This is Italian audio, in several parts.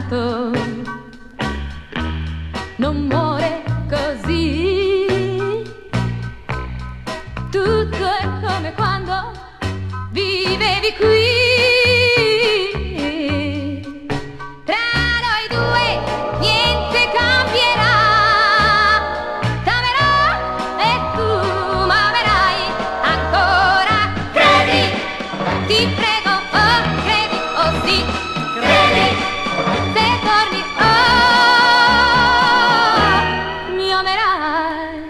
passato non muore così. Tutto è come quando vivevi qui. Tra noi due niente cambierà. T'amerò e tu m'amerai ancora. Credi, ti prego, oh credi, oh sì, credi, se torni, oh mi amerai.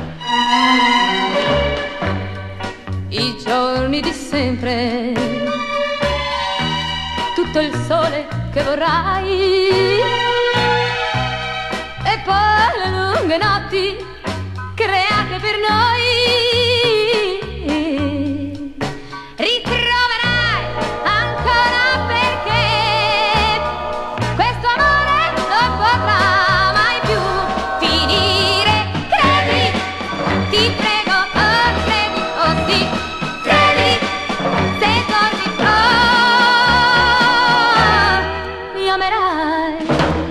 I giorni di sempre, tutto il sole che vorrai, e poi le lunghe notti create per noi. Ritroverai ancora, perché questo amore non potrà mai più finire. Credi, ti prego, oh credi, oh sì, credi, se torni, oh mi amerai.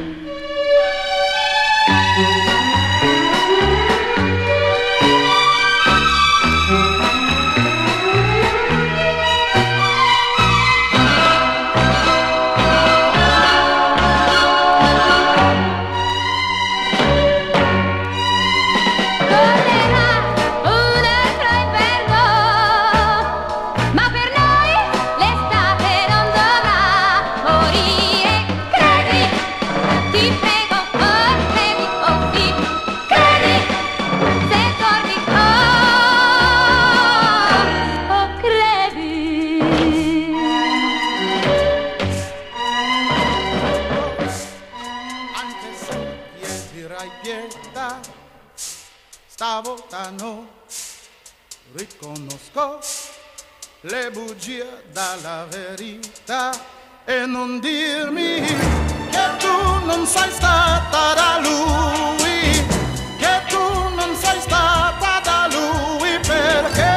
Pietà, stavolta no, riconosco le bugie dalla verità, e non dirmi che tu non sei stata da lui, che tu non sei stata da lui, perché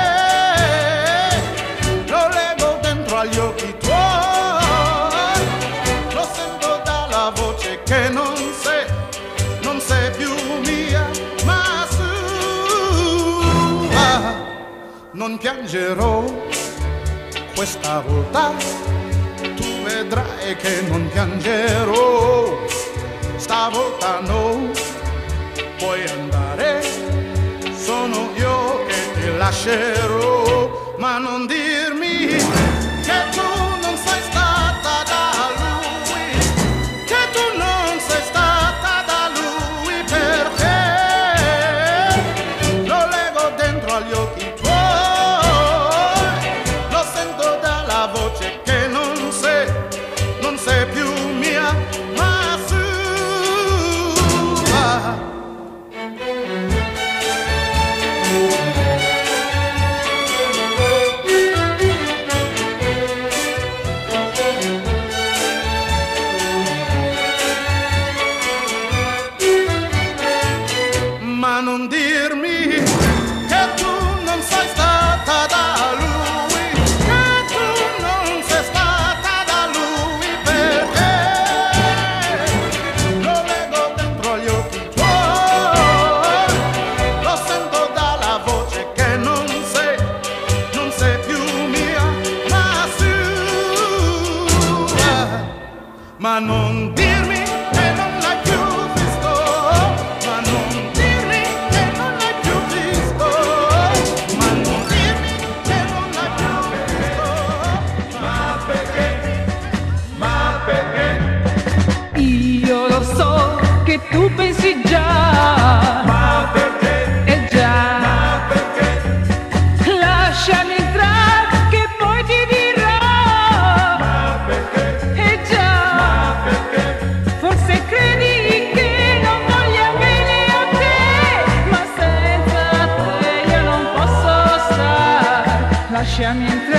lo leggo dentro agli occhi tuoi, lo sento dalla voce che non sei più mia, ma sua. Non piangerò questa volta, tu vedrai che non piangerò. Stavolta no, puoi andare, sono io che ti lascerò, ma non dirmi che tu non sei stata da lui, che tu non sei stata da lui, perché lo leggo dentro agli occhi tuoi, lo sento dalla voce che non sei più mia, ma sua. Ma non dirmi che tu non sei stata da lui, che tu non sei stata da lui, perché lo leggo dentro agli occhi tuoi, lo sento dalla voce che non sei più mia, ma sua. Ma non dirmi che non l'hai più visto, ma non dirmi che non l'hai più visto, ma non dirmi che non l'hai più visto. Ma perché? Ma perché? Io lo so che tu pensi già, Ma perché? e già, Ma perché? lasciami entrare che poi ti dirò, Ma perché? e già, Ma perché? forse credi che non voglia bene a te, ma senza te io non posso stare. Lasciami entrare